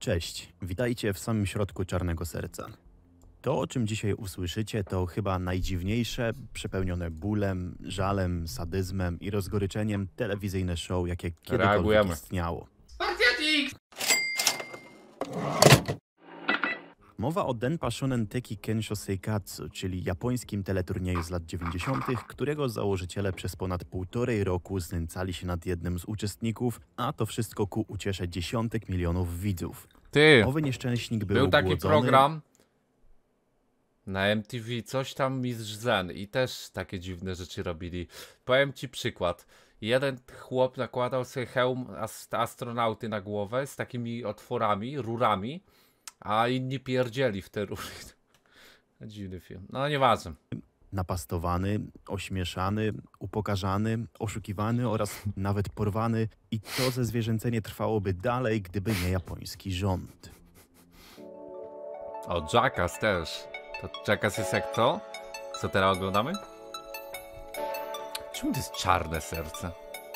Cześć, witajcie w samym środku Czarnego Serca. To, o czym dzisiaj usłyszycie, to chyba najdziwniejsze, przepełnione bólem, żalem, sadyzmem i rozgoryczeniem telewizyjne show, jakie kiedykolwiek istniało. Spartiatik! Mowa o Denpa Shonen Teki Kensho Seikatsu, czyli japońskim teleturnieju z lat 90., którego założyciele przez ponad 1,5 roku znęcali się nad jednym z uczestników, a to wszystko ku uciesze dziesiątek milionów widzów. Ty, Owy nieszczęśnik był taki ogłodzony... program na MTV, coś tam Mistrz Zen i też takie dziwne rzeczy robili. Powiem ci przykład. Jeden chłop nakładał sobie hełm astronauty na głowę z takimi otworami, rurami, a inni pierdzieli w te rury. Dziwny film. No nieważne. Napastowany, ośmieszany, upokarzany, oszukiwany oraz nawet porwany i to zezwierzęcenie trwałoby dalej, gdyby nie japoński rząd. O, Jackass też. To Jackass jest jak to? Co teraz oglądamy? Czemu to jest Czarne Serce?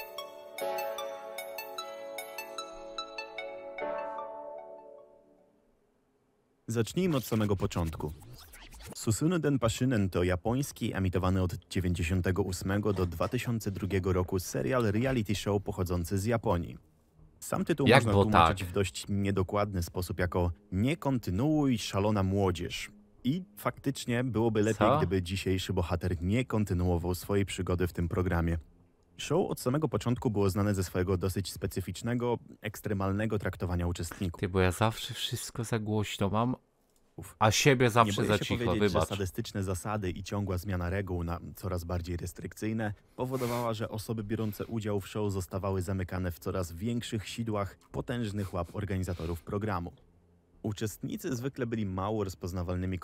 Zacznijmy od samego początku. Susumu Denpa Shonen to japoński, emitowany od 1998 do 2002 roku serial reality show pochodzący z Japonii. Sam tytuł Jak można tłumaczyć tak? w dość niedokładny sposób jako "nie kontynuuj, szalona młodzież". I faktycznie byłoby lepiej, Co? gdyby dzisiejszy bohater nie kontynuował swojej przygody w tym programie. Show od samego początku było znane ze swojego dosyć specyficznego, ekstremalnego traktowania uczestników. Ty, bo ja zawsze wszystko za głośno mam, a siebie Nie zawsze boję za się cicho, powiedzieć, że wybacz. sadystyczne zasady i ciągła zmiana reguł na coraz bardziej restrykcyjne powodowała, że osoby biorące udział w show zostawały zamykane w coraz większych sidłach potężnych łap organizatorów programu. Uczestnicy zwykle byli mało rozpoznawalnymi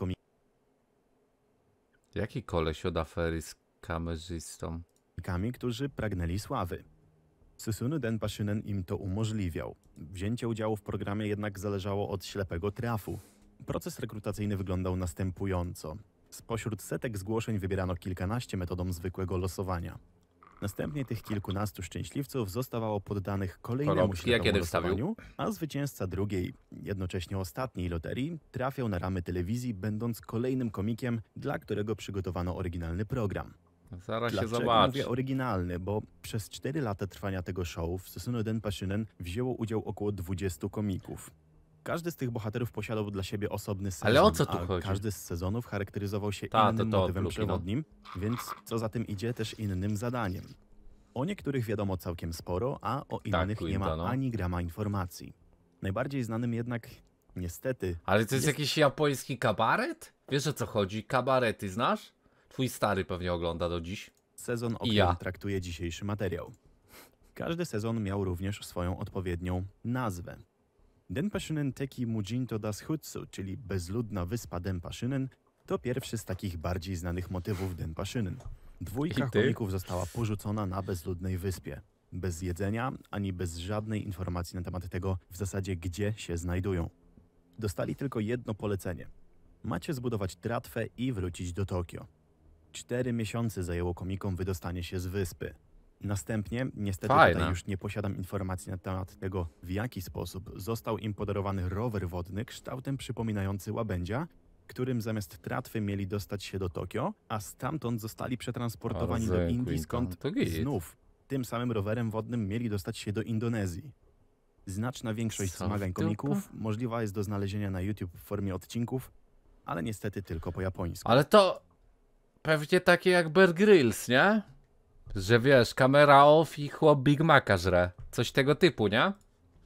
Jaki koleś od afery z kamerzystą? komikami, którzy pragnęli sławy. Susumu Denpa Shonen im to umożliwiał. Wzięcie udziału w programie jednak zależało od ślepego trafu. Proces rekrutacyjny wyglądał następująco. Spośród setek zgłoszeń wybierano kilkanaście metodą zwykłego losowania. Następnie tych kilkunastu szczęśliwców zostawało poddanych kolejnemu Koropki, jak ślepemu jeden wstawił? losowaniu, a zwycięzca drugiej, jednocześnie ostatniej loterii, trafiał na ramy telewizji, będąc kolejnym komikiem, dla którego przygotowano oryginalny program. Zaraz się Dlaczego zobaczy. mówię oryginalny? Bo przez 4 lata trwania tego show w Susumu Denpa Shonen wzięło udział około 20 komików. Każdy z tych bohaterów posiadał dla siebie osobny sezon, Ale o co tu a chodzi? każdy z sezonów charakteryzował się Ta, innym to motywem Luki, no. przewodnim, więc co za tym idzie też innym zadaniem. O niektórych wiadomo całkiem sporo, a o innych nie ma Quinta, no. ani grama informacji. Najbardziej znanym jednak, niestety, Ale to jest jakiś japoński kabaret? Wiesz o co chodzi? Kabarety znasz? Twój stary pewnie ogląda do dziś. sezon, o I którym ja. traktuje dzisiejszy materiał. Każdy sezon miał również swoją odpowiednią nazwę. Denpa Shonen Teki Mujinto Dashutsu, czyli bezludna wyspa Denpa Shonen, to pierwszy z takich bardziej znanych motywów Denpa Shonen. Dwójka I ty? komików została porzucona na bezludnej wyspie. Bez jedzenia, ani bez żadnej informacji na temat tego w zasadzie gdzie się znajdują. Dostali tylko jedno polecenie. Macie zbudować tratwę i wrócić do Tokio. 4 miesiące zajęło komikom wydostanie się z wyspy. Następnie, niestety Fajne. tutaj już nie posiadam informacji na temat tego, w jaki sposób został im podarowany rower wodny kształtem przypominający łabędzia, którym zamiast tratwy mieli dostać się do Tokio, a stamtąd zostali przetransportowani do Rozumiem, Indii, Quinta. skąd To git. znów tym samym rowerem wodnym mieli dostać się do Indonezji. Znaczna większość Co zmagań w dupę? komików możliwa jest do znalezienia na YouTube w formie odcinków, ale niestety tylko po japońsku. Ale to pewnie takie jak Bear Grylls, nie? Że wiesz, kamera off i chłop Big Maca żre. Coś tego typu, nie?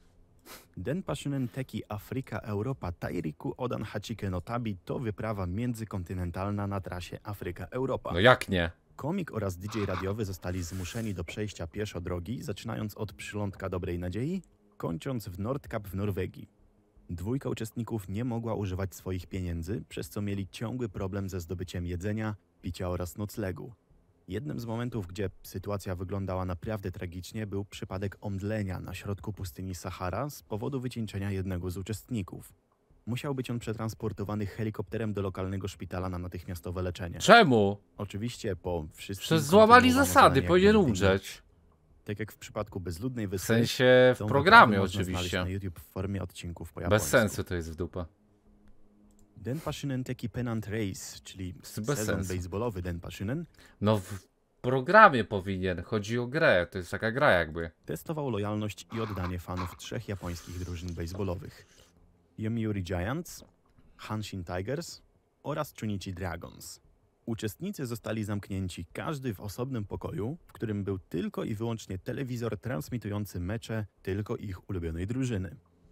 Denpa Shonen Teki Afryka Europa Tairiku Odan Hachike no Tabi to wyprawa międzykontynentalna na trasie Afryka-Europa. No jak nie? Komik oraz DJ radiowy zostali zmuszeni do przejścia pieszo drogi, zaczynając od przylądka Dobrej Nadziei, kończąc w Nordkap w Norwegii. Dwójka uczestników nie mogła używać swoich pieniędzy, przez co mieli ciągły problem ze zdobyciem jedzenia, picia oraz noclegu. Jednym z momentów, gdzie sytuacja wyglądała naprawdę tragicznie, był przypadek omdlenia na środku pustyni Sahara z powodu wycieńczenia jednego z uczestników. Musiał być on przetransportowany helikopterem do lokalnego szpitala na natychmiastowe leczenie. Czemu? Oczywiście po wszystkim... Przecież złamali kontynuowano zasady, zadanie powinien jak nigdy umrzeć. Tak jak w przypadku Bezludnej W Wyspy, sensie w tą programie wyprawę można znaleźć oczywiście. na YouTube w formie odcinków po Bez japońsku. sensu to jest w dupę. Denpashinnen Teki Pennant Race, czyli Jest bez sezon sensu. baseballowy Denpashinnen, No w programie powinien, chodzi o grę, to jest taka gra jakby. testował lojalność i oddanie fanów 3 japońskich drużyn baseballowych. Yomiuri Giants, Hanshin Tigers oraz Chunichi Dragons. Uczestnicy zostali zamknięci każdy w osobnym pokoju, w którym był tylko i wyłącznie telewizor transmitujący mecze tylko ich ulubionej drużyny.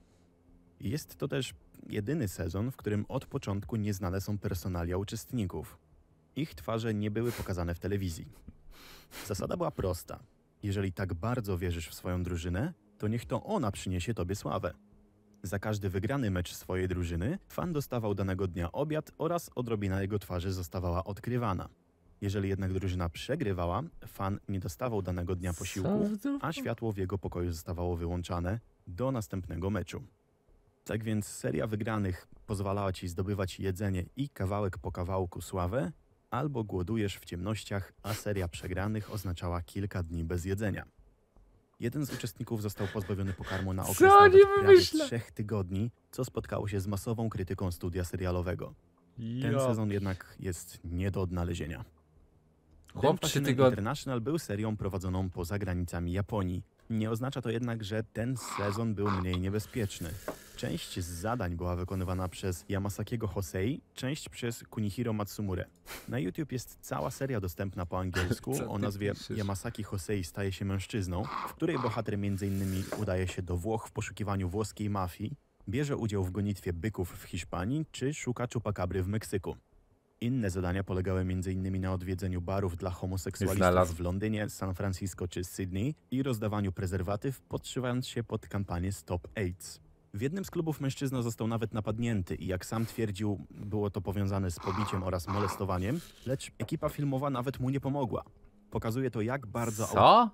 Jest to też jedyny sezon, w którym od początku nieznane są personalia uczestników. Ich twarze nie były pokazane w telewizji. Zasada była prosta. Jeżeli tak bardzo wierzysz w swoją drużynę, to niech to ona przyniesie tobie sławę. Za każdy wygrany mecz swojej drużyny fan dostawał danego dnia obiad oraz odrobina jego twarzy zostawała odkrywana. Jeżeli jednak drużyna przegrywała, fan nie dostawał danego dnia posiłku, a światło w jego pokoju zostawało wyłączane do następnego meczu. Tak więc seria wygranych pozwalała ci zdobywać jedzenie i kawałek po kawałku sławę, albo głodujesz w ciemnościach, a seria przegranych oznaczała kilka dni bez jedzenia. Jeden z uczestników został pozbawiony pokarmu na okres Co nawet nie prawie wymyśla? 3 tygodni, co spotkało się z masową krytyką studia serialowego. Ten sezon jednak jest nie do odnalezienia. Chłop 3 Denpashinnen tygodnie. International był serią prowadzoną poza granicami Japonii. Nie oznacza to jednak, że ten sezon był mniej niebezpieczny. Część z zadań była wykonywana przez Yamasakiego Hosei, część przez Kunihiro Matsumure. Na YouTube jest cała seria dostępna po angielsku Co o ty nazwie piszesz? Yamasaki Hosei staje się mężczyzną, w której bohater m.in. udaje się do Włoch w poszukiwaniu włoskiej mafii, bierze udział w gonitwie byków w Hiszpanii czy szuka czupakabry w Meksyku. Inne zadania polegały m.in. na odwiedzeniu barów dla homoseksualistów Znalazł. w Londynie, San Francisco czy Sydney i rozdawaniu prezerwatyw, podszywając się pod kampanię Stop AIDS. W jednym z klubów mężczyzna został nawet napadnięty i jak sam twierdził, było to powiązane z pobiciem oraz molestowaniem, lecz ekipa filmowa nawet mu nie pomogła. Pokazuje to, jak bardzo Co?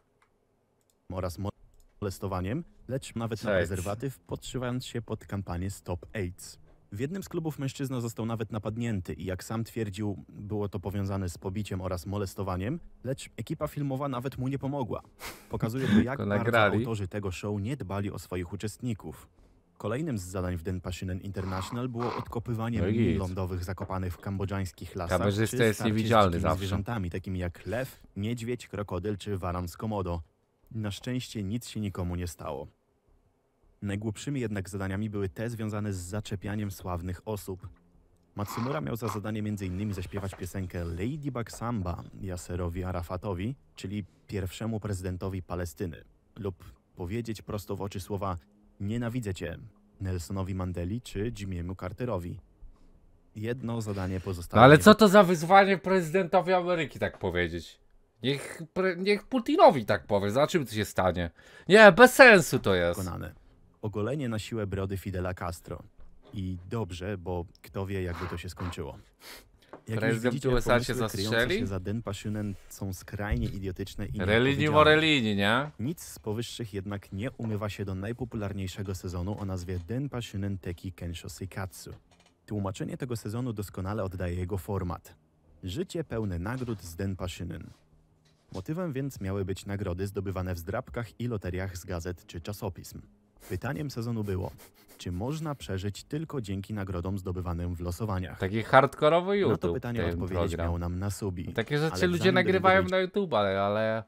oraz molestowaniem, lecz nawet na Cześć. prezerwatyw, podszywając się pod kampanię Stop AIDS. W jednym z klubów mężczyzna został nawet napadnięty i jak sam twierdził, było to powiązane z pobiciem oraz molestowaniem, lecz ekipa filmowa nawet mu nie pomogła. Pokazuje to, jak Go bardzo nagrali. autorzy tego show nie dbali o swoich uczestników. Kolejnym z zadań w Denpashinnen International było odkopywanie No i min git. lądowych zakopanych w kambodżańskich lasach, Kamerzysta czy jest starcie z niewidzialny dzikimi zawsze. zwierzętami takimi jak lew, niedźwiedź, krokodyl czy waran z Komodo. Na szczęście nic się nikomu nie stało. Najgłupszymi jednak zadaniami były te związane z zaczepianiem sławnych osób. Matsumura miał za zadanie m.in. zaśpiewać piosenkę Ladybug Samba Yaserowi Arafatowi, czyli pierwszemu prezydentowi Palestyny, lub powiedzieć prosto w oczy słowa "Nienawidzę cię" Nelsonowi Mandeli czy Jimmy'emu Carterowi. Jedno zadanie No pozostało ale co to za wyzwanie prezydentowi Ameryki tak powiedzieć? Niech Putinowi tak powie, zobaczymy co się stanie. Nie, bez sensu to jest. wykonane. Ogolenie na siłę brody Fidela Castro. I dobrze, bo kto wie, jakby to się skończyło. Jak już Prezydent widzicie, USA pomysły się kryjące zastrzeli? się za Denpashinnen są skrajnie idiotyczne i Relini nieodpowiedzialne. o relini, nie? Nic z powyższych jednak nie umywa się do najpopularniejszego sezonu o nazwie Denpashinnen Teki Kensho Seikatsu. Tłumaczenie tego sezonu doskonale oddaje jego format. Życie pełne nagród z Denpashinnen. Motywem więc miały być nagrody zdobywane w zdrabkach i loteriach z gazet czy czasopism. Pytaniem sezonu było, czy można przeżyć tylko dzięki nagrodom zdobywanym w losowaniach. Taki hardkorowy YouTube. Na to pytanie ten odpowiedzieć program. miał nam Nasubi. Takie rzeczy Ale ludzie zanim do nagrywają niego na YouTube, ale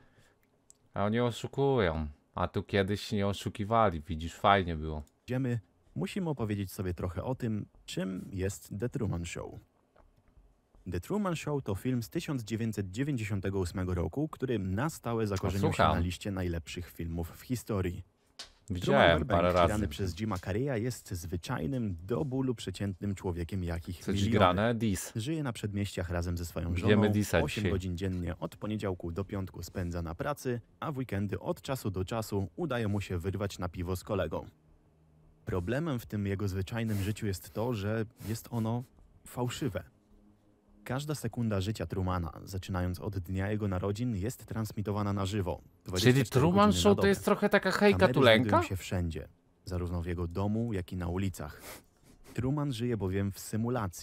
a oni oszukują. A tu kiedyś nie oszukiwali, widzisz, fajnie było. dojdziemy, musimy opowiedzieć sobie trochę o tym, czym jest The Truman Show. The Truman Show to film z 1998 roku, który na stałe zakorzenił się Słucham. na liście najlepszych filmów w historii. Widziałem Truman parę Burbank, razy. grany przez Jima Carreya, jest zwyczajnym, do bólu przeciętnym człowiekiem, jakich Co dziś miliony. grane? Dis. Żyje na przedmieściach razem ze swoją Wiemy żoną, Disa 8 dzisiaj. godzin dziennie od poniedziałku do piątku spędza na pracy, a w weekendy od czasu do czasu udaje mu się wyrwać na piwo z kolegą. Problemem w tym jego zwyczajnym życiu jest to, że jest ono fałszywe. Każda sekunda życia Trumana, zaczynając od dnia jego narodzin, jest transmitowana na żywo. Czyli 24 Truman godziny na Show to dobę. jest trochę taka hejka Kamery tulenka? znajdują się wszędzie, zarówno w jego domu, jak i na ulicach. Truman żyje bowiem w symulacji.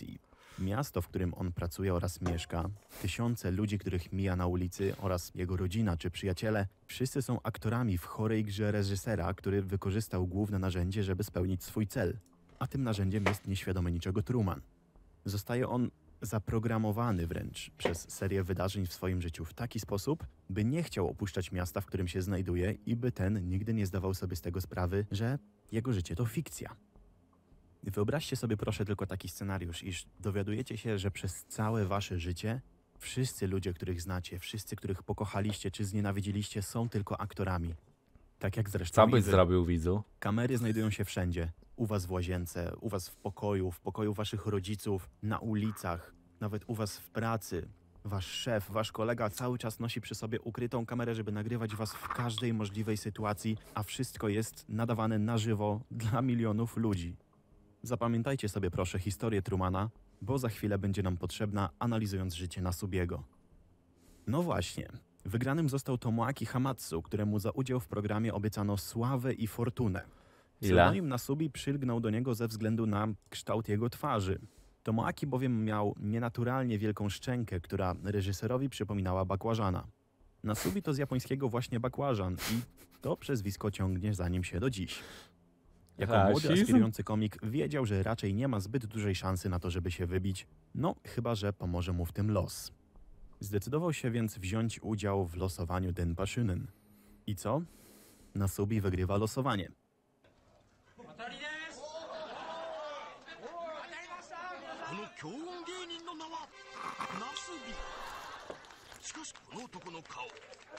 Miasto, w którym on pracuje oraz mieszka, tysiące ludzi, których mija na ulicy oraz jego rodzina czy przyjaciele, wszyscy są aktorami w chorej grze reżysera, który wykorzystał główne narzędzie, żeby spełnić swój cel. A tym narzędziem jest nieświadomy niczego Truman. Zostaje on zaprogramowany wręcz przez serię wydarzeń w swoim życiu w taki sposób, by nie chciał opuszczać miasta, w którym się znajduje i by ten nigdy nie zdawał sobie z tego sprawy, że jego życie to fikcja. Wyobraźcie sobie proszę tylko taki scenariusz, iż dowiadujecie się, że przez całe wasze życie wszyscy ludzie, których znacie, wszyscy, których pokochaliście czy znienawidziliście, są tylko aktorami. Tak jak zresztą Co i byś wy. zrobił, widzu? Kamery znajdują się wszędzie. U was w łazience, u was w pokoju waszych rodziców, na ulicach, nawet u was w pracy. Wasz szef, wasz kolega cały czas nosi przy sobie ukrytą kamerę, żeby nagrywać was w każdej możliwej sytuacji, a wszystko jest nadawane na żywo dla milionów ludzi. Zapamiętajcie sobie proszę historię Trumana, bo za chwilę będzie nam potrzebna, analizując życie Nasubiego. No właśnie, wygranym został Tomoaki Hamatsu, któremu za udział w programie obiecano sławę i fortunę. Ile? Pseudonim Nasubi przylgnął do niego ze względu na kształt jego twarzy. Tomoaki bowiem miał nienaturalnie wielką szczękę, która reżyserowi przypominała bakłażana. Nasubi to z japońskiego właśnie bakłażan i to przezwisko ciągnie za nim się do dziś. Jako młody, Rasizm? aspirujący komik wiedział, że raczej nie ma zbyt dużej szansy na to, żeby się wybić, no chyba że pomoże mu w tym los. Zdecydował się więc wziąć udział w losowaniu Denpashunen. I co? Nasubi wygrywa losowanie. この強音芸人の名はナスビ。しかしこの男の顔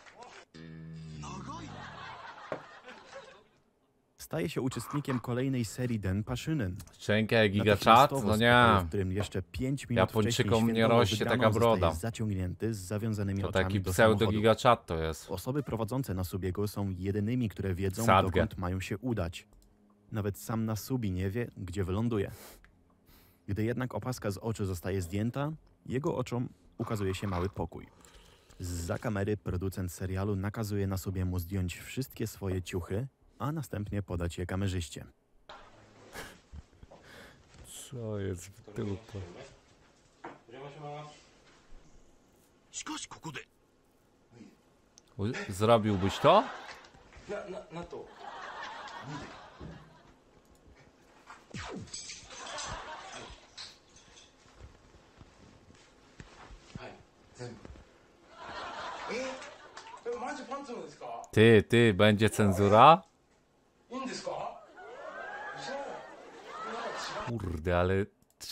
長い。 Staje się uczestnikiem kolejnej serii Denpashunen. Szczękę, giga Natychmiastowo chat? z No pokoju, nie. w którym jeszcze 5 minut Japończykom wcześniej nie świętował rośnie wygraną, taka broda. zostaje zaciągnięty z zawiązanymi To oczami taki do pseudo samochodu. giga chat to jest. Osoby prowadzące Nasubiego są jedynymi, które wiedzą, Sadgę. dokąd mają się udać. Nawet sam Nasubi nie wie, gdzie wyląduje. Gdy jednak opaska z oczu zostaje zdjęta, jego oczom ukazuje się mały pokój. Zza kamery producent serialu nakazuje Nasubiemu zdjąć wszystkie swoje ciuchy, a następnie podać je kamerzyście. Co jest w dupę? しかしここで Zrobiłbyś to? なんとはい全部マジパンツのですか Ty, będzie cenzura? いいんですかじゃあ Kurde, ale...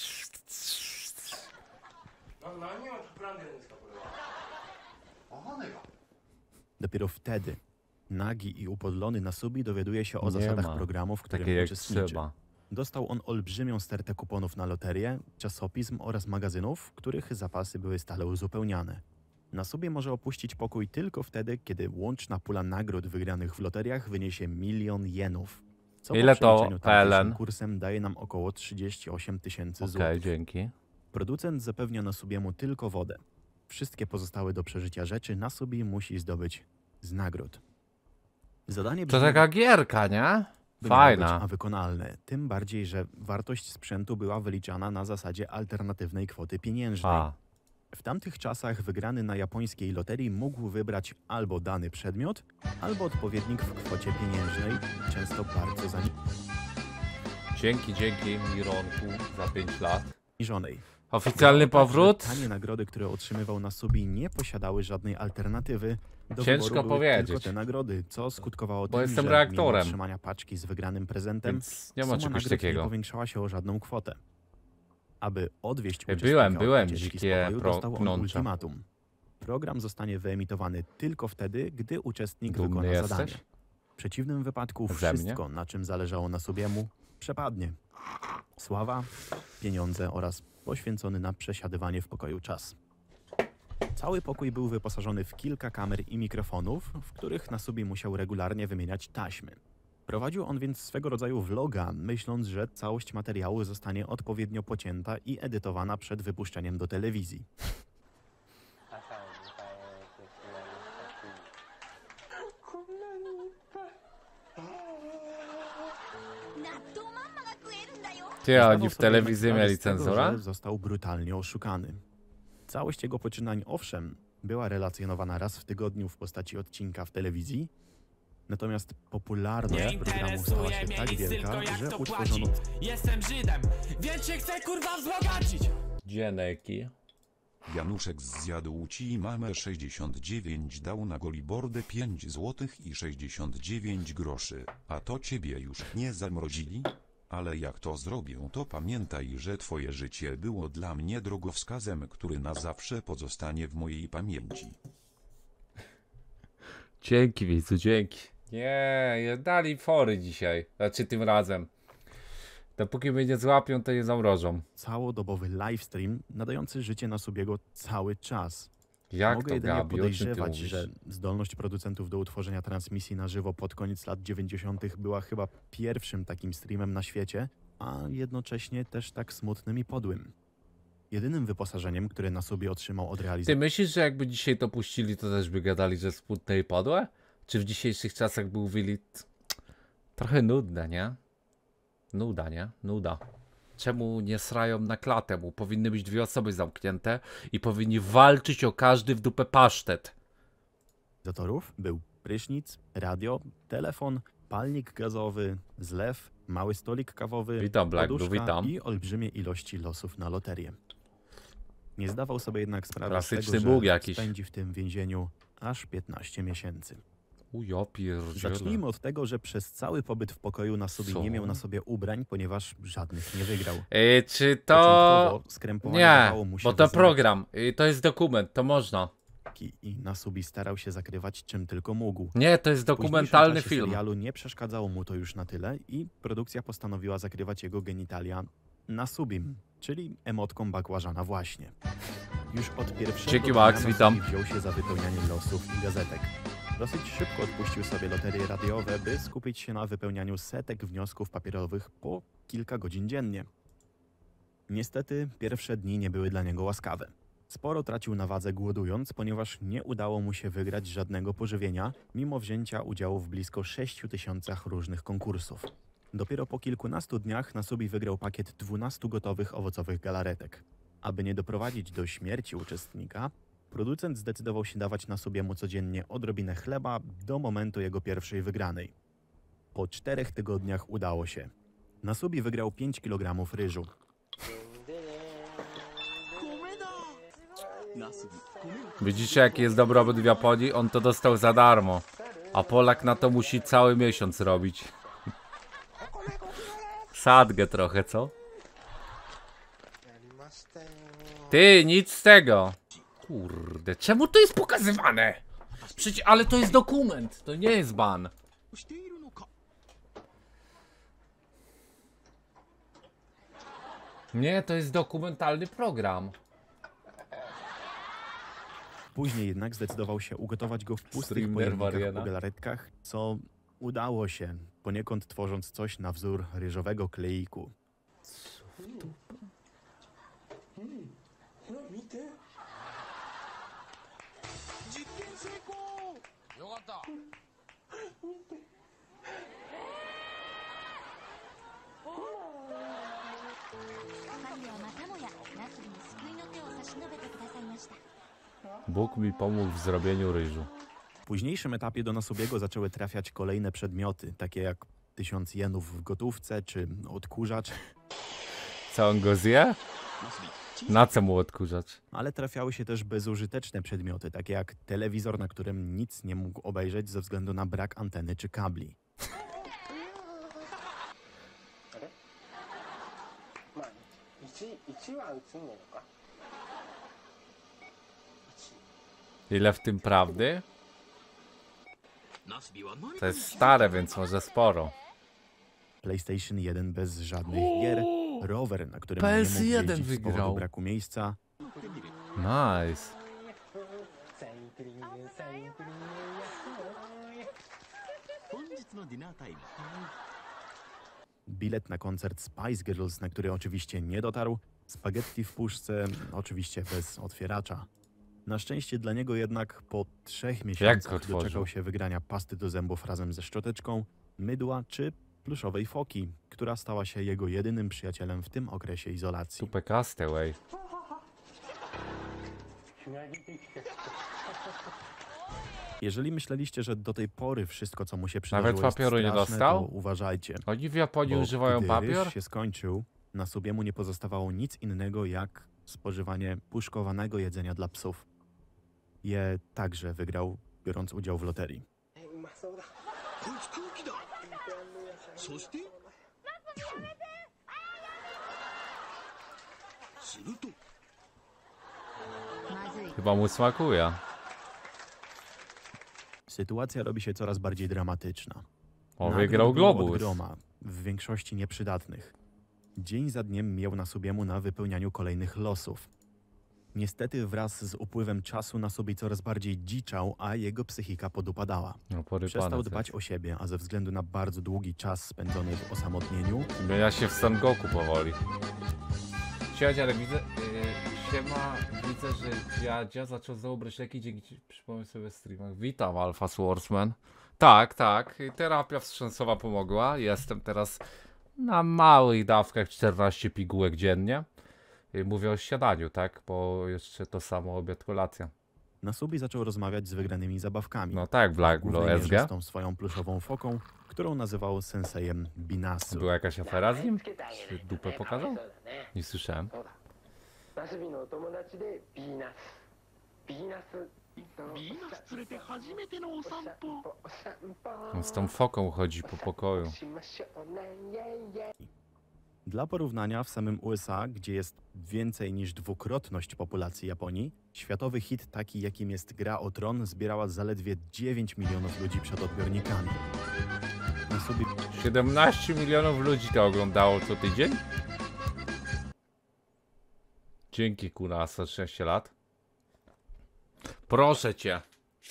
何を企んでるんですかこれはわかんないか Dopiero wtedy nagi i upodlony Nasubi dowiaduje się o Nie zasadach ma programu, w którym takiej jak uczestniczy. trzeba. Dostał on olbrzymią stertę kuponów na loterię, czasopism oraz magazynów, których zapasy były stale uzupełniane. Nasubi może opuścić pokój tylko wtedy, kiedy łączna pula nagród wygranych w loteriach wyniesie 1 000 000 jenów. Co Ile po to przeliczeniu PLN? tamtejszym kursem daje nam około 38 000 Okej, złotych. dzięki. Producent zapewnia Nasubiemu tylko wodę. Wszystkie pozostałe do przeżycia rzeczy Nasubi musi zdobyć z nagród. Zadanie To brzmi, taka gierka, nie? by miało być, Fajna. a wykonalne. Tym bardziej, że wartość sprzętu była wyliczana na zasadzie alternatywnej kwoty pieniężnej. A, W tamtych czasach wygrany na japońskiej loterii mógł wybrać albo dany przedmiot, albo odpowiednik w kwocie pieniężnej, często bardzo dzięki Mironku za 5 lat. zaniżonej. Oficjalny Było tak, powrót? że Tanie nagrody, które otrzymywał Nasubi, nie posiadały żadnej alternatywy. Do Ciężko wyboru były powiedzieć. tylko te nagrody, co skutkowało Bo tym, jestem że reaktorem. mimo otrzymania paczki z wygranym prezentem, Więc nie ma suma czegoś nagród nie takiego. powiększała się o żadną kwotę. Aby odwieść Ej, uczestnika byłem, od ucieczki z dzikie pokoju, dostał on pnącza. ultimatum. Program zostanie wyemitowany tylko wtedy, gdy uczestnik Dumny wykona jesteś? zadanie. W przeciwnym wypadku Ze mnie? wszystko, na czym zależało Nasubiemu, przepadnie. Sława, pieniądze oraz poświęcony na przesiadywanie w pokoju czas. Cały pokój był wyposażony w kilka kamer i mikrofonów, w których Nasubi musiał regularnie wymieniać taśmy. Prowadził on więc swego rodzaju vloga, myśląc, że całość materiału zostanie odpowiednio pocięta i edytowana przed wypuszczeniem do telewizji. 納豆まんまが食えるんだよ。 Ty, a Zdawał oni w sobie telewizji jednak mieli sprawę z tego, cenzurę? że został brutalnie oszukany. Całość jego poczynań, owszem, była relacjonowana raz w tygodniu w postaci odcinka w telewizji, natomiast popularność programu stała się tak wielka, że utworzono Jestem Żydem, więc się chcę kurwa wzbogacić. Dzieneki. Januszek zjadł ci mamę 69, dał na golibordę 5 złotych i 69 groszy, a to ciebie już nie zamrozili? Ale jak to zrobię, to pamiętaj, że twoje życie było dla mnie drogowskazem, który na zawsze pozostanie w mojej pamięci. Dzięki, widzu, dzięki. Nie, dali fory dzisiaj. Znaczy tym razem. Dopóki mnie nie złapią, to je zamrożą. całodobowy livestream nadający życie na Subiego cały czas. Jak Mogę to, jedynie Gabi? O czym ty podejrzewać, mówisz? że zdolność producentów do utworzenia transmisji na żywo pod koniec lat 90. była chyba pierwszym takim streamem na świecie, a jednocześnie też tak smutnym i podłym. Jedynym wyposażeniem, które na sobie otrzymał od Ty realizatora myślisz, że jakby dzisiaj to puścili, to też by gadali, że smutne i podłe? Czy w dzisiejszych czasach by mówili... Trochę nudne, nie? Nuda, nie? Nuda. Czemu nie srają na klatę mu? Powinny być 2 osoby zamknięte i powinni walczyć o każdy w dupę pasztet. był prysznic, radio, telefon, palnik gazowy, zlew, mały stolik kawowy, Witam, Black Blue, poduszka witam. i olbrzymie ilości losów na loterię. Nie zdawał sobie jednak sprawy z Klasyczny tego, Bóg że jakiś. spędzi w tym więzieniu aż 15 miesięcy. Ja pierdzielę. Zacznijmy od tego, że przez cały pobyt w pokoju na sobie Co? nie miał na sobie ubrań, ponieważ żadnych nie wygrał. Czy to... Początkowo skrępowanie Nie, dawało mu się bo to we znaki program. To jest dokument, to można. i na sobie starał się zakrywać czym tylko mógł. Nie, to jest W późniejszym dokumentalny czasie film. serialu nie przeszkadzało mu to już na tyle i produkcja postanowiła zakrywać jego genitalia na subim, czyli emotką bakłażana właśnie. Już od pierwszego Dzięki, dnia Max, Nasubi witam. wziął się za wypełnianie losów i gazetek. Dosyć szybko odpuścił sobie loterie radiowe, by skupić się na wypełnianiu setek wniosków papierowych po kilka godzin dziennie. Niestety pierwsze dni nie były dla niego łaskawe. Sporo tracił na wadze głodując, ponieważ nie udało mu się wygrać żadnego pożywienia, mimo wzięcia udziału w blisko 6000 różnych konkursów. Dopiero po kilkunastu dniach Nasubi wygrał pakiet 12 gotowych owocowych galaretek. Aby nie doprowadzić do śmierci uczestnika, producent zdecydował się dawać Nasubiemu codziennie odrobinę chleba do momentu jego pierwszej wygranej. Po 4 tygodniach udało się. Nasubi wygrał 5 kg ryżu. ナスビ米を Widzicie, jaki jest dobrobyt w Japonii? On to dostał za darmo. A Polak na to musi cały miesiąc robić. Sadgę trochę, co? Ty, nic z tego. Kurde, czemu to jest pokazywane? Przecież, ale to jest dokument, to nie jest ban. しているのか Nie, to jest dokumentalny program. Później jednak zdecydował się ugotować go w pustych Streamer pojemnikach Mariana. po galaretkach, co udało się, poniekąd tworząc coś na wzór ryżowego kleiku. ほら見て実験成功よかった神はまたもやナスビに救いの手を差し伸べてくださいました。 Bóg mi pomógł w zrobieniu ryżu. W późniejszym etapie do Nasubiego zaczęły trafiać kolejne przedmioty, takie jak 1000 jenów w gotówce czy odkurzacz, Co on go zje? ナスビ Na co mu odkurzacz? ale trafiały się też bezużyteczne przedmioty, takie jak telewizor, na którym nic nie mógł obejrzeć ze względu na brak anteny czy kabli. まあ1は映んねえのか Ile w tym prawdy? ナスビは何 To jest stare, więc może sporo. PlayStation 1 bez żadnych gier, rower, na którym nie mógł PS1 jeździć z wygrał. powodu braku miejsca, Nice. サインプリングサインプリング本日のディナータイム bilet na koncert Spice Girls, na który oczywiście nie dotarł, spaghetti w puszce, oczywiście bez otwieracza. Na szczęście dla niego jednak po 3 Jak go miesiącach otworzył? doczekał się wygrania pasty do zębów razem ze szczoteczką, mydła czy pluszowej foki, która stała się jego jedynym przyjacielem w tym okresie izolacji. Super Castaway. Jeżeli myśleliście, że do tej pory wszystko, co mu się przydarzyło, Nawet jest papieru nie straszne, dostał? to uważajcie. Oni w Japonii Bo używają gdy papier? ryż się skończył, na Subiemu nie pozostawało nic innego jak spożywanie puszkowanego jedzenia dla psów. Je także wygrał, biorąc udział w loterii. こいつ空気だそしてするとまずい Chyba mu smakuje. Sytuacja robi się coraz bardziej dramatyczna. O, Nagród wygrał było od Globus. groma, w większości nieprzydatnych. Dzień za dniem mijał na Subiemu na wypełnianiu kolejnych losów. Niestety wraz z upływem czasu na sobie coraz bardziej dziczał, a jego psychika podupadała. No, porypane Przestał coś. dbać o siebie, a ze względu na bardzo długi czas spędzony w osamotnieniu, Zmienia się w Son Goku powoli. Cześć, ale widzę... siema, widzę, że dziadzia zaczął znowu brać leki, dzięki przypomnę sobie w streamach. Witam, Alpha Swordsman. Tak, tak, terapia wstrząsowa pomogła. Jestem teraz na małych dawkach, 14 pigułek dziennie. Mówię o śniadaniu, tak? Bo jeszcze to samo obiad, kolacja. Nasubi zaczął rozmawiać z wygranymi zabawkami. No tak, Black Głównej Blue mierze SG. z tą swoją pluszową foką, którą nazywał sensejem Binasu. Była jakaś afera z nim? Czy dupę pokazał? Nie słyszałem. ナスビのお友達でビーナスビーナスビーナス連れて初めてのお散歩お散歩 On z tą foką chodzi po pokoju. しましょうねイェイイェイ Dla porównania, w samym USA, gdzie jest więcej niż dwukrotność populacji Japonii, światowy hit taki jakim jest Gra o Tron zbierała zaledwie 9 milionów ludzi przed odbiornikami. Nasubi 17 milionów ludzi to oglądało co tydzień? Dzięki kurwa, 116 lat. Proszę cię.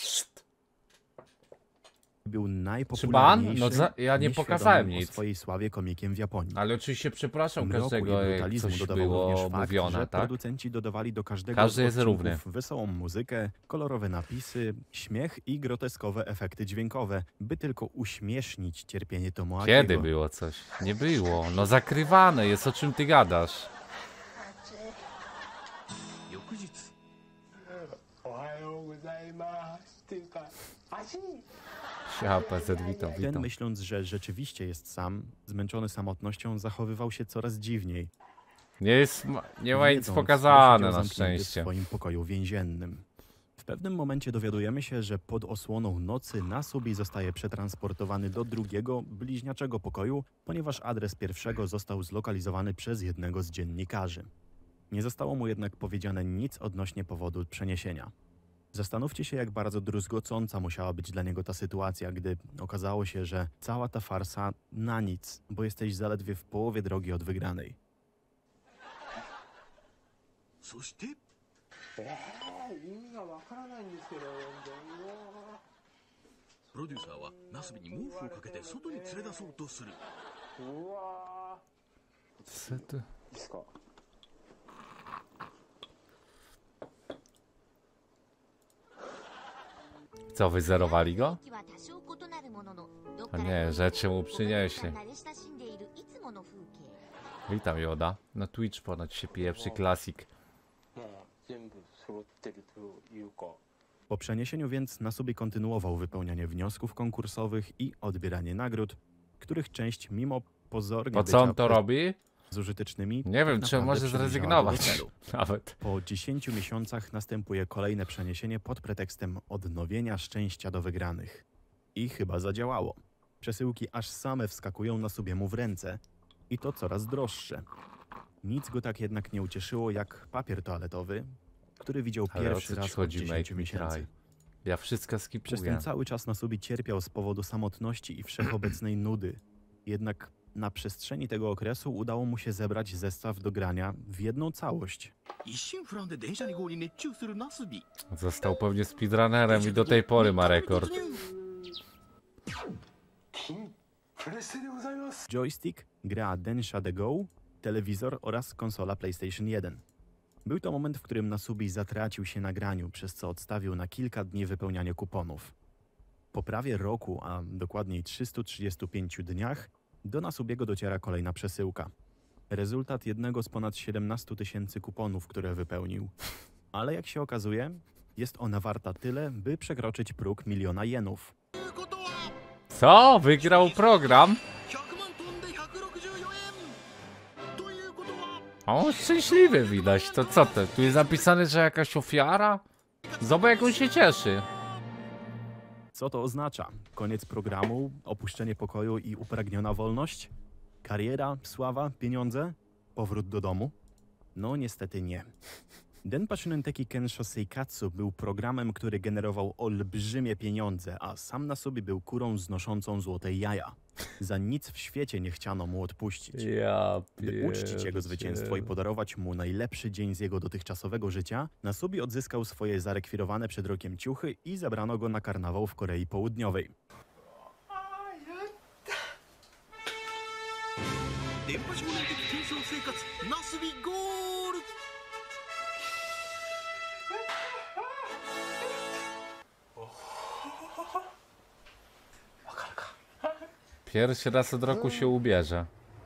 był ban? najpopularniejszym, No ja nie nieświadomym pokazałem o nic. swojej sławie komikiem w Japonii. Ale oczywiście przepraszam Mroku każdego, i jak brutalizmu coś dodawał również było fakt, mówione, że tak? producenci dodawali do każdego Każdy z jest odcinków równy. wesołą muzykę, kolorowe napisy, śmiech i groteskowe efekty dźwiękowe, by tylko uśmiesznić cierpienie Tomoakiego. Kiedy było coś? Nie było. No zakrywane jest, o czym ty gadasz? 翌日おはようございますっていうか足 Siema, PZ, witam, Ten, witam. myśląc, że rzeczywiście jest sam, zmęczony samotnością, zachowywał się coraz dziwniej. Nie ma nic wiedząc, że pokazane siedział na zamknięty szczęście. w swoim pokoju więziennym. W pewnym momencie dowiadujemy się, że pod osłoną nocy Nasubi zostaje przetransportowany do drugiego, bliźniaczego pokoju, ponieważ adres pierwszego został zlokalizowany przez jednego z dziennikarzy. Nie zostało mu jednak powiedziane nic odnośnie powodu przeniesienia. Zastanówcie się, jak bardzo druzgocąca musiała być dla niego ta sytuacja, gdy okazało się, że cała ta farsa na nic, bo jesteś zaledwie w połowie drogi od wygranej. そして意味がわからないんですけどプロデューサーはナスビに毛布をかけて外に連れ出そうとするうわ Co ty? ーいいですか Co, wyzerowali go? は多少異なるもののどっ A から nie, rzeczy mu przynieśli. 慣れ親しんでいるいつもの風景 Witam, Joda. Na Twitch ponoć się pieprzy klasik. もう全部揃ってるというか Po przeniesieniu więc Nasubi kontynuował wypełnianie wniosków konkursowych i odbieranie nagród, których część mimo pozornie Po co on bycia to robi? bezużytecznymi, Nie wiem, tak czy naprawdę może przybliżała zrezygnować. do celu. Nawet. Po 10 miesiącach następuje kolejne przeniesienie pod pretekstem odnowienia szczęścia do wygranych. I chyba zadziałało. Przesyłki aż same wskakują Nasubiemu w ręce. I to coraz droższe. Nic go tak jednak nie ucieszyło jak papier toaletowy, który widział Ale o pierwszy co ci raz od chodzi, 10 Make Me miesięcy. Cry? Ja wszystko Przez skipuję. ten cały czas Nasubi cierpiał z powodu samotności i wszechobecnej nudy. Jednak na przestrzeni tego okresu udało mu się zebrać zestaw do grania w jedną całość. 一心不乱で電車に号に熱中するナスビ Został pewnie speedrunnerem i do tej pory ma rekord. プレステでございます Joystick, gra Densha The Go, telewizor oraz konsola PlayStation 1. Był to moment, w którym Nasubi zatracił się na graniu, przez co odstawił na kilka dni wypełnianie kuponów. Po prawie roku, a dokładniej 335 dniach, Do Nasubiego dociera kolejna przesyłka. Rezultat jednego z ponad 17 000 kuponów, które wypełnił. Ale jak się okazuje, jest ona warta tyle, by przekroczyć próg 1 000 000 jenów. Co? Wygrał program? 100万飛んで164円ということは O, szczęśliwy widać. To co to? Tu jest napisane, że jakaś ofiara? Zobacz, jak on się cieszy. Co to oznacza? Koniec programu, opuszczenie pokoju i upragniona wolność? Kariera, sława, pieniądze? Powrót do domu? No niestety nie. Denpa Shunenteki Kensho Seikatsu był programem, który generował olbrzymie pieniądze, a sam na sobie był kurą znoszącą złote jaja. Za nic w świecie nie chciano mu odpuścić. Ja By uczcić jego zwycięstwo i podarować mu najlepszy dzień z jego dotychczasowego życia, Nasubi odzyskał swoje zarekwirowane przed rokiem ciuchy i zabrano go na karnawał w Korei Południowej. 電波少年的検証生活ナスビゴール Pierwszy raz od roku się ubierze.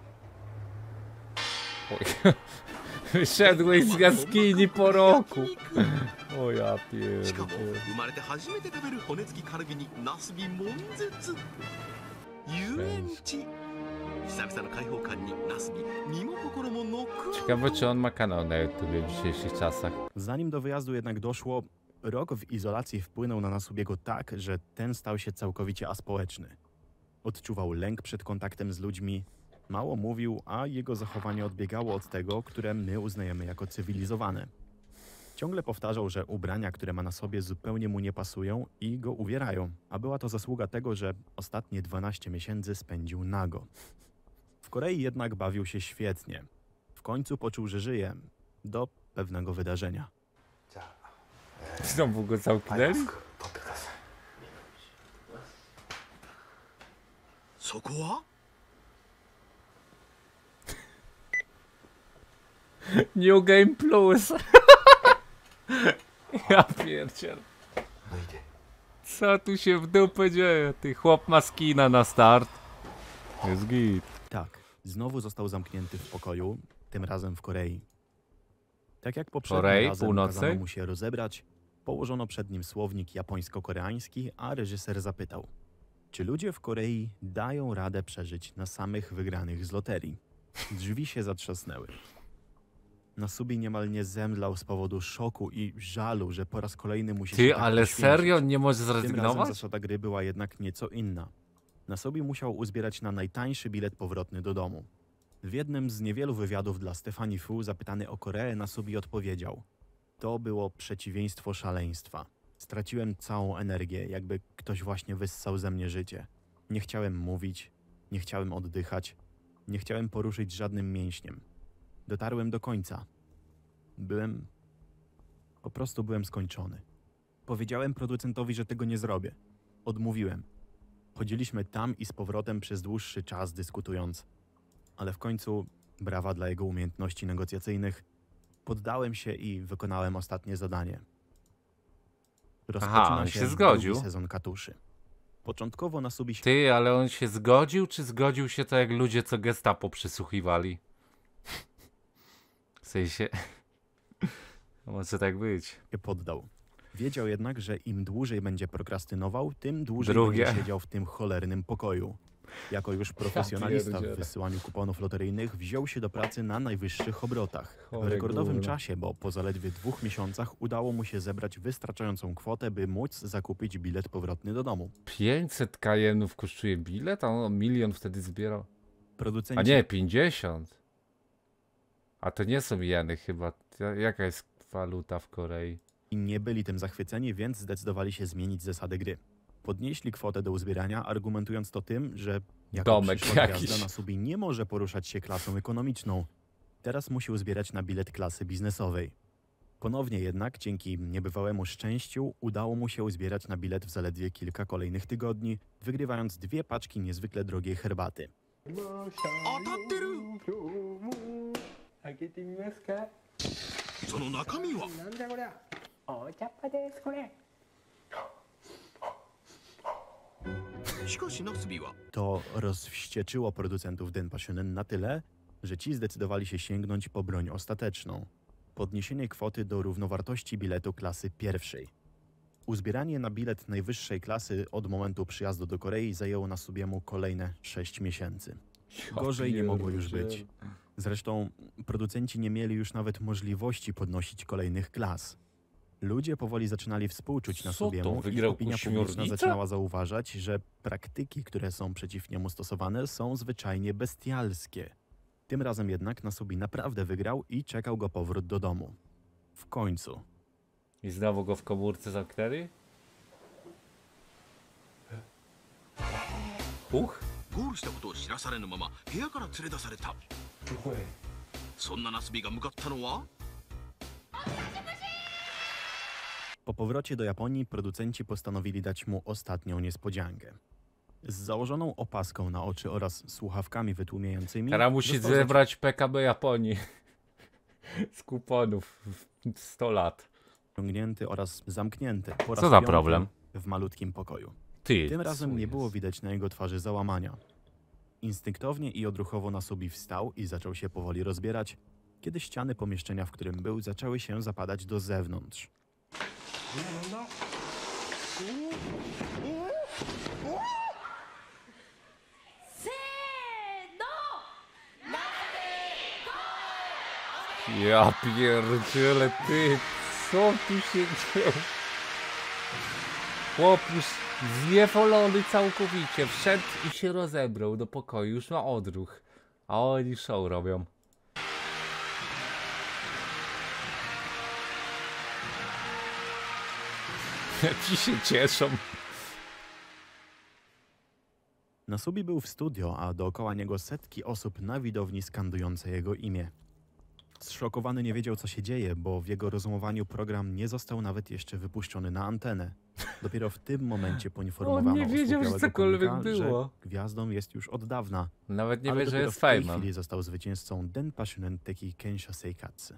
Oj. Wyszedłeś z jaskini po roku. O ja しかも pierdolę. 生まれて初めて食べる骨付きカルビにナスビ悶絶遊園地久々の開放感にナスビ身も心もノック Ciekawe, czy on ma kanał na YouTube w dzisiejszych czasach. Zanim do wyjazdu jednak doszło, rok w izolacji wpłynął na Nasubiego tak, że ten stał się całkowicie aspołeczny. Odczuwał lęk przed kontaktem z ludźmi, mało mówił, a jego zachowanie odbiegało od tego, które my uznajemy jako cywilizowane. Ciągle powtarzał, że ubrania, które ma na sobie, zupełnie mu nie pasują i go uwierają, a była to zasługa tego, że ostatnie 12 miesięcy spędził nago. W Korei jednak bawił się świetnie. W końcu poczuł, że żyje do pewnego wydarzenia. Znowu go zamknęli? そこは New Game Plus. Ja pierdziel. Co tu się w dupę dzieje? Ty chłop ma skina na start. Jest git. Tak, znowu został zamknięty w pokoju, tym razem w Korei. Tak jak poprzednim Korei razem Północnej? kazano mu się rozebrać, położono przed nim słownik japońsko-koreański, a reżyser zapytał, czy ludzie w Korei dają radę przeżyć na samych wygranych z loterii? Drzwi się zatrzasnęły. Nasubi niemal nie zemdlał z powodu szoku i żalu, że po raz kolejny musi się Ty, tak ale poświęcić. serio nie może Tym razem zrezygnować? zasada gry była jednak nieco inna. Nasubi musiał uzbierać na najtańszy bilet powrotny do domu. W jednym z niewielu wywiadów dla Stefani Fu zapytany o Koreę, Nasubi odpowiedział: to było przeciwieństwo szaleństwa. Straciłem całą energię, jakby ktoś właśnie wyssał ze mnie życie. Nie chciałem mówić, nie chciałem oddychać, nie chciałem poruszyć żadnym mięśniem. Dotarłem do końca. Po prostu byłem skończony. Powiedziałem producentowi, że tego nie zrobię. Odmówiłem. Chodziliśmy tam i z powrotem przez dłuższy czas dyskutując. Ale w końcu, brawa dla jego umiejętności negocjacyjnych, poddałem się i wykonałem ostatnie zadanie. Rozpoczyna on się się zgodził. drugi sezon Katuszy. Początkowo Nasubi się Ty, ale on się zgodził, czy zgodził się tak jak ludzie, co Gestapo przysłuchiwali? W sensie... Może tak być. poddał. Wiedział jednak, że im dłużej będzie prokrastynował, tym dłużej Drugie. będzie siedział w tym cholernym pokoju. Jako już profesjonalista w pierdzielę. wysyłaniu kuponów loteryjnych wziął się do pracy na najwyższych obrotach. W Chore rekordowym gówno. czasie, bo po zaledwie 2 miesiącach udało mu się zebrać wystarczającą kwotę, by móc zakupić bilet powrotny do domu. 500 kajenów kosztuje bilet, a on 1 000 000 wtedy zbierał. Producenci A nie, 50. A to nie są jeny chyba. Jaka jest waluta w Korei? nie byli tym zachwyceni, więc zdecydowali się zmienić zasady gry. Podnieśli kwotę do uzbierania, argumentując to tym, że jako Domek przyszła jakiś. gwiazda Nasubi nie może poruszać się klasą ekonomiczną. Teraz musi uzbierać na bilet klasy biznesowej. Ponownie jednak, dzięki niebywałemu szczęściu, udało mu się uzbierać na bilet w zaledwie kilka kolejnych tygodni, wygrywając 2 paczki niezwykle drogiej herbaty. 当たってる開けてみますか。 その中身はなんじゃこりゃ。お茶っ葉ですこれ。 しかしナスビは To rozwścieczyło producentów Denpashonen na tyle, że ci zdecydowali się sięgnąć po broń ostateczną. Podniesienie kwoty do równowartości biletu klasy pierwszej. Uzbieranie na bilet najwyższej klasy od momentu przyjazdu do Korei zajęło Nasubiemu kolejne 6 miesięcy. Gorzej nie mogło już być. Zresztą producenci nie mieli już nawet możliwości podnosić kolejnych klas. Ludzie powoli zaczynali współczuć Co to, Nasubiemu i wygrał opinia publiczna ośmiornicę? zaczynała zauważać, że praktyki, które są przeciw niemu stosowane, są zwyczajnie bestialskie. Tym razem jednak Nasubi naprawdę wygrał i czekał go powrót do domu. W końcu. I znowu go w komórce zamknęli? Huch? ゴールしたことを知らされぬまま部屋から連れ出された。そんなナスビが向かったのは Po powrocie do Japonii producenci postanowili dać mu ostatnią niespodziankę. Z założoną opaską na oczy oraz słuchawkami wytłumiającymi Teraz musi został zebrać PKB Japonii z kuponów w 100 lat. zaciągnięty oraz zamknięty po raz Co za piąty problem? w malutkim pokoju. Ty, Tym razem co nie było jest? widać na jego twarzy załamania. Instynktownie i odruchowo Nasubi wstał i zaczął się powoli rozbierać, kiedy ściany pomieszczenia, w którym był, zaczęły się zapadać do zewnątrz. Ja pierdzielę, ty, co tu się dzieje? Chłop już zniewolony całkowicie, wszedł i się rozebrał do pokoju, już ma odruch. A oni show robią. Ci się cieszą. Nasubi był w studio, a dookoła niego setki osób na widowni skandujące jego imię. Zszokowany nie wiedział, co się dzieje, bo w jego rozumowaniu program nie został nawet jeszcze wypuszczony na antenę. Dopiero w tym momencie poinformowano On nie wiedział, że osłupiałego cokolwiek komika, było. że gwiazdą jest już od dawna. Nawet nie ale wie, że dopiero jest w tej fejmem. chwili został zwycięzcą Denpashonen Teki Kensha Seikatsu.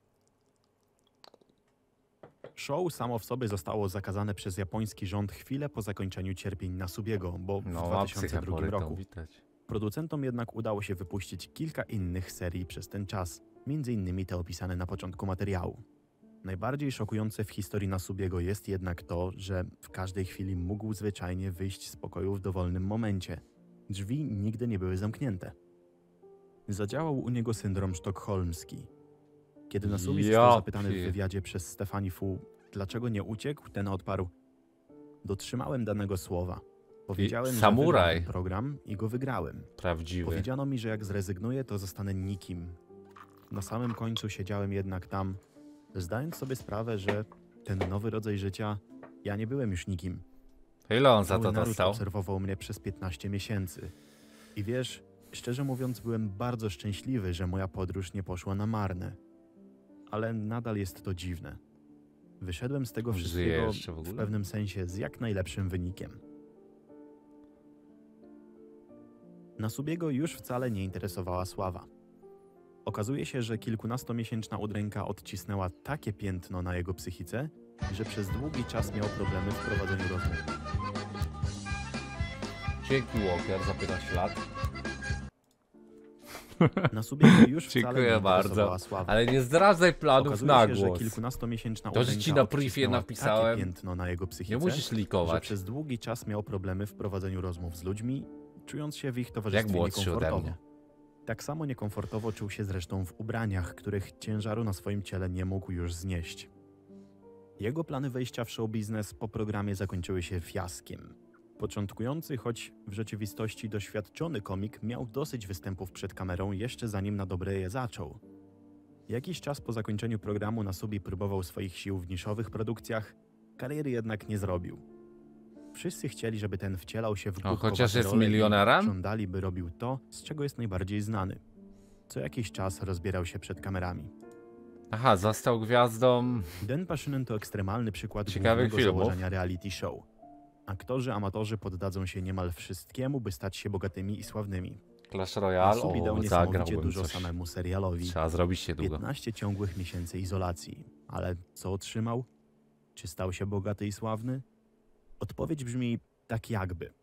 Show samo w sobie zostało zakazane przez japoński rząd chwilę po zakończeniu cierpień Nasubiego, bo w No, a 2002 psychaporytą roku. widać. Producentom jednak udało się wypuścić kilka innych serii przez ten czas, między innymi te opisane na początku materiału. Najbardziej szokujące w historii Nasubiego jest jednak to, że w każdej chwili mógł zwyczajnie wyjść z pokoju w dowolnym momencie. Drzwi nigdy nie były zamknięte. Zadziałał u niego syndrom sztokholmski. Kiedy Nasubi Ja został zapytany w pie- wywiadzie przez Stefani Fu, dlaczego nie uciekł, ten odparł: dotrzymałem danego słowa. Powiedziałem, że samuraj. wygram ten program i go wygrałem. Prawdziwy. Powiedziano mi, że jak zrezygnuję, to zostanę nikim. Na samym końcu siedziałem jednak tam, zdając sobie sprawę, że ten nowy rodzaj życia, ja nie byłem już nikim. Ile on za Cały to naród dostał? obserwował mnie przez 15 miesięcy. I wiesz, szczerze mówiąc, byłem bardzo szczęśliwy, że moja podróż nie poszła na marne. Ale nadal jest to dziwne. Wyszedłem z tego On żyje wszystkiego jeszcze w ogóle? w pewnym sensie z jak najlepszym wynikiem. Nasubiego już wcale nie interesowała sława. Okazuje się, że kilkunastomiesięczna udręka odcisnęła takie piętno na jego psychice, że przez długi czas miał problemy w prowadzeniu rozmów. Dzięki Walker za 15 lat. Nasubiego już wcale Dziękuję nie interesowała bardzo. sława. Ale nie zdradzaj planów Okazuje na się, że głos. kilkunastomiesięczna To, że udręka ci na briefie odcisnęła napisałem. takie piętno na jego psychice, Nie musisz że likować. przez długi czas miał problemy w prowadzeniu rozmów z ludźmi, czując się w ich Jak towarzystwie młodszy ode niekomfortowo. mnie. Tak samo niekomfortowo czuł się zresztą w ubraniach, których ciężaru na swoim ciele nie mógł już znieść. Jego plany wejścia w show biznes po programie zakończyły się fiaskiem. Początkujący, choć w rzeczywistości doświadczony komik miał dosyć występów przed kamerą jeszcze zanim na dobre je zaczął. Jakiś czas po zakończeniu programu Nasubi próbował swoich sił w niszowych produkcjach, kariery jednak nie zrobił. Wszyscy chcieli, żeby ten wcielał się w głupkowate chociaż jest role i milionerem? żądali, by robił to, z czego jest najbardziej znany. Co jakiś czas rozbierał się przed kamerami. Aha, został gwiazdą. Denpashonen to ekstremalny przykład Ciekawych głównego filmów. założenia reality show. Aktorzy, amatorzy poddadzą się niemal wszystkiemu, by stać się bogatymi i sławnymi. Clash Royale. Nasubi dał O, niesamowicie zagrałbym dużo coś. samemu serialowi. Trzeba zrobić się długo. 15 ciągłych miesięcy izolacji. Ale co otrzymał? Czy stał się bogaty i sławny? Odpowiedź brzmi tak jakby.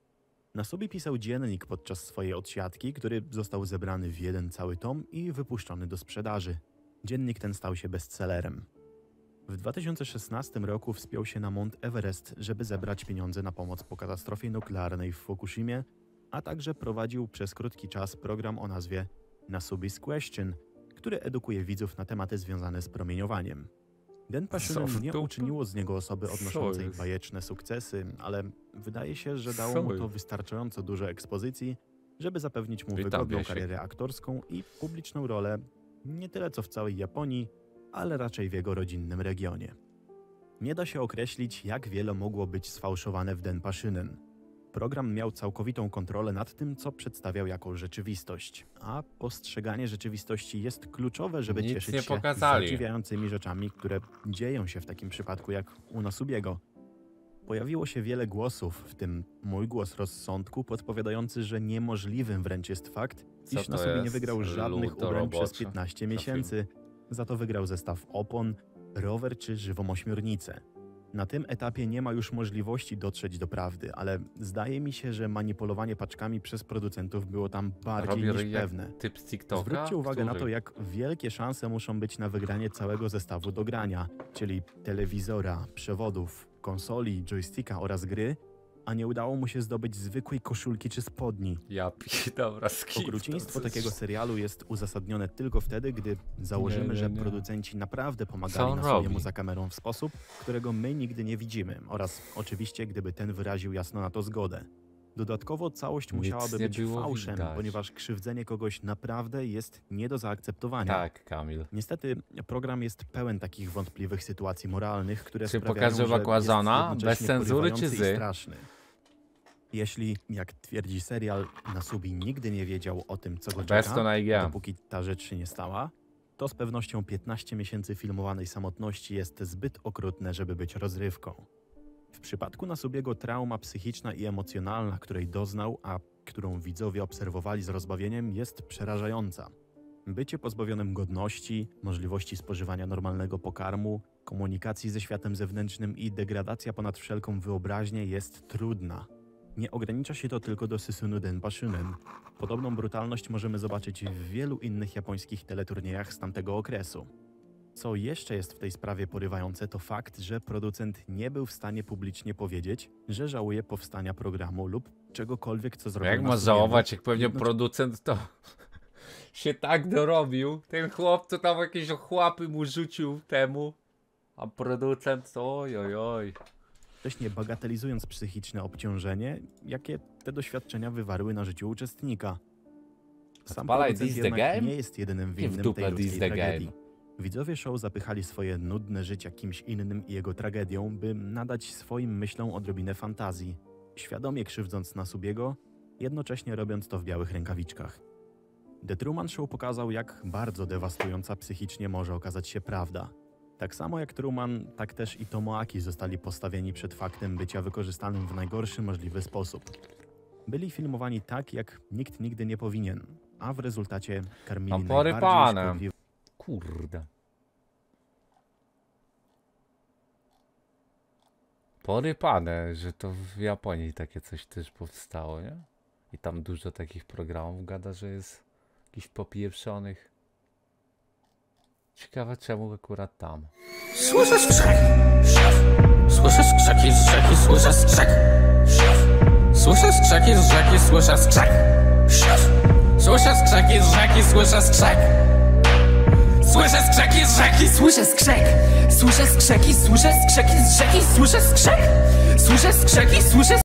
Nasubi pisał dziennik podczas swojej odsiadki, który został zebrany w jeden cały tom i wypuszczony do sprzedaży. Dziennik ten stał się bestsellerem. W 2016 roku wspiął się na Mount Everest, żeby zebrać pieniądze na pomoc po katastrofie nuklearnej w Fukushimie, a także prowadził przez krótki czas program o nazwie Nasubi's Question, który edukuje widzów na tematy związane z promieniowaniem. Denpa Shunen nie uczyniło z niego osoby odnoszącej bajeczne sukcesy, ale wydaje się, że dało mu to wystarczająco dużo ekspozycji, żeby zapewnić mu wygodną karierę aktorską i publiczną rolę nie tyle co w całej Japonii, ale raczej w jego rodzinnym regionie. Nie da się określić, jak wiele mogło być sfałszowane w Denpa Shunen. Program miał całkowitą kontrolę nad tym, co przedstawiał jako rzeczywistość, a postrzeganie rzeczywistości jest kluczowe, żeby cieszyć się zadziwiającymi rzeczami, które dzieją się w takim przypadku jak u Nasubiego. Pojawiło się wiele głosów, w tym mój głos rozsądku, podpowiadający, że niemożliwym wręcz jest fakt, iż Nasubi nie wygrał żadnych ubrań przez 15 miesięcy, za to wygrał zestaw opon, rower czy żywą ośmiornicę. Na tym etapie nie ma już możliwości dotrzeć do prawdy, ale zdaje mi się, że manipulowanie paczkami przez producentów było tam bardziej niż pewne. Typ z TikToka? Zwróćcie uwagę na to, jak wielkie szanse muszą być na wygranie całego zestawu do grania, czyli telewizora, przewodów, konsoli, joysticka oraz gry, a nie udało mu się zdobyć zwykłej koszulki czy spodni. Dobra, skip. Okrucieństwo takiego serialu jest uzasadnione tylko wtedy, gdy założymy, że producenci naprawdę pomagali Nasubiemu za kamerą w sposób, którego my nigdy nie widzimy, oraz oczywiście, gdyby ten wyraził jasno na to zgodę. Dodatkowo całość musiałaby być fałszem, ponieważ krzywdzenie kogoś naprawdę jest nie do zaakceptowania. Tak, Kamil. Niestety program jest pełen takich wątpliwych sytuacji moralnych, które czy sprawiają, że Bakłazana jest bez cenzury czy i straszny. Jeśli, jak twierdzi serial, Nasubi nigdy nie wiedział o tym, co go czeka, dopóki ta rzecz się nie stała, to z pewnością 15 miesięcy filmowanej samotności jest zbyt okrutne, żeby być rozrywką. W przypadku Nasubiego trauma psychiczna i emocjonalna, której doznał, a którą widzowie obserwowali z rozbawieniem, jest przerażająca. Bycie pozbawionym godności, możliwości spożywania normalnego pokarmu, komunikacji ze światem zewnętrznym i degradacja ponad wszelką wyobraźnię jest trudna. Nie ogranicza się to tylko do Suisunu Denpa Shunen. Podobną brutalność możemy zobaczyć w wielu innych japońskich teleturniejach z tamtego okresu. Co jeszcze jest w tej sprawie porywające, to fakt, że producent nie był w stanie publicznie powiedzieć, że żałuje powstania programu lub czegokolwiek, co zrobił. Jak ma żałować, jak pewnie producent to się tak dorobił. Ten chłop, co tam jakieś ochłapy mu rzucił temu, a producent to ojojoj. Wcześniej bagatelizując psychiczne obciążenie, jakie te doświadczenia wywarły na życiu uczestnika. Sam producent jednak nie jest jedynym winnym tej ludzkiej tragedii. Widzowie show zapychali swoje nudne życia kimś innym i jego tragedią, by nadać swoim myślom odrobinę fantazji, świadomie krzywdząc Nasubiego, jednocześnie robiąc to w białych rękawiczkach. The Truman Show pokazał, jak bardzo dewastująca psychicznie może okazać się prawda. Tak samo jak Truman, tak też i Tomoaki zostali postawieni przed faktem bycia wykorzystanym w najgorszy możliwy sposób. Byli filmowani tak, jak nikt nigdy nie powinien, a w rezultacie karmili najbardziej szkodliwe... Kurde. Porypane, że to w Japonii takie coś też powstało, nie? I tam dużo takich programów gada, że jest jakichś popieprzonych. Ciekawe czemu akurat tam. Słyszę skrzek. Słyszę skrzeki z rzeki, słyszę skrzek. Słyszę skrzeki z rzeki, słyszę skrzek. Słyszę skrzeki z rzeki, słyszę skrzek. Słyszę skrzeki z rzeki, słyszę skrzek. Słyszę skrzeki, słyszę skrzeki z rzeki, słyszę skrzek. Słyszę skrzeki, słyszę